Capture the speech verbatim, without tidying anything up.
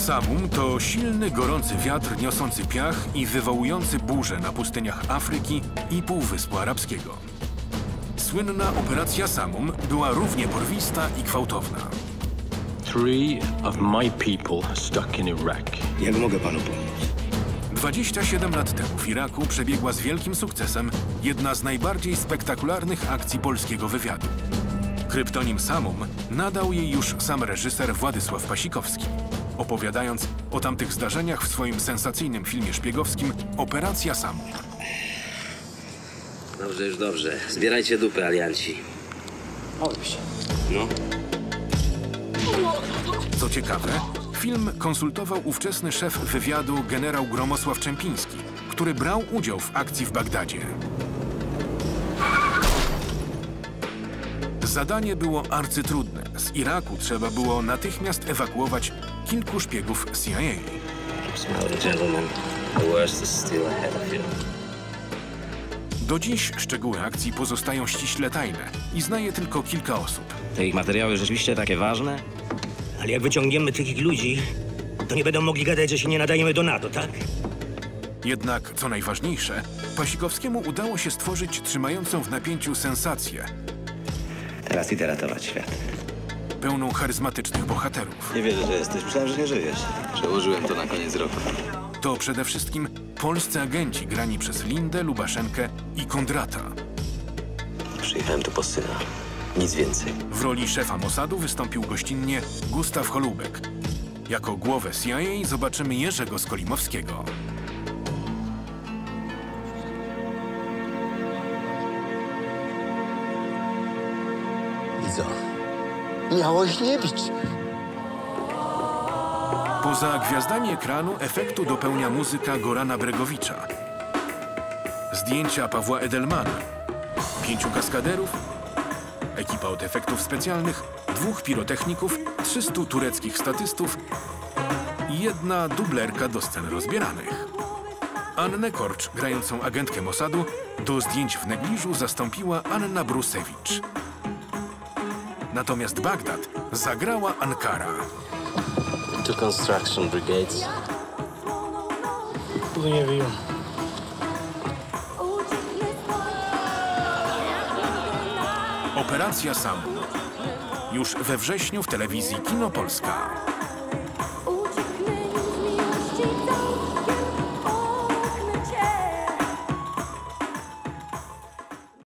Samum to silny, gorący wiatr niosący piach i wywołujący burze na pustyniach Afryki i Półwyspu Arabskiego. Słynna operacja Samum była równie porwista i gwałtowna. Three of my people stuck in Iraq. Jak mogę panu pomóc? dwadzieścia siedem lat temu w Iraku przebiegła z wielkim sukcesem jedna z najbardziej spektakularnych akcji polskiego wywiadu. Kryptonim Samum nadał jej już sam reżyser Władysław Pasikowski, opowiadając o tamtych zdarzeniach w swoim sensacyjnym filmie szpiegowskim Operacja Samum. Dobrze, już dobrze. Zbierajcie dupy, alianci. Chodź się. No. Co ciekawe, film konsultował ówczesny szef wywiadu generał Gromosław Czempiński, który brał udział w akcji w Bagdadzie. Zadanie było arcytrudne. Z Iraku trzeba było natychmiast ewakuować kilku szpiegów C I A. Gentlemen, the worst is still ahead of you. Do dziś szczegóły akcji pozostają ściśle tajne i zna je tylko kilka osób. Te ich materiały rzeczywiście takie ważne? Ale jak wyciągniemy tych ich ludzi, to nie będą mogli gadać, że się nie nadajemy do NATO, tak? Jednak, co najważniejsze, Pasikowskiemu udało się stworzyć trzymającą w napięciu sensację, Teraz idę ratować świat. pełną charyzmatycznych bohaterów. Nie wierzę, że jesteś. Myślałem, że nie żyjesz. Przełożyłem to na koniec roku. To przede wszystkim polscy agenci grani przez Lindę, Lubaszenkę i Kondrata. Przyjechałem tu po syna. Nic więcej. W roli szefa Mossadu wystąpił gościnnie Gustaw Holubek. Jako głowę C I A zobaczymy Jerzego Skolimowskiego. I co? Miałoś nie bić. Poza gwiazdami ekranu efektu dopełnia muzyka Gorana Bregowicza. Zdjęcia Pawła Edelmana. Pięciu kaskaderów, ekipa od efektów specjalnych, dwóch pirotechników, trzystu tureckich statystów i jedna dublerka do scen rozbieranych. Annę Korcz, grającą agentkę Mossadu, do zdjęć w negliżu zastąpiła Anna Brusewicz. Natomiast Bagdad zagrała Ankara. Two construction brigades. Nie wiem. Operacja Samum. Już we wrześniu w telewizji Kino Polska.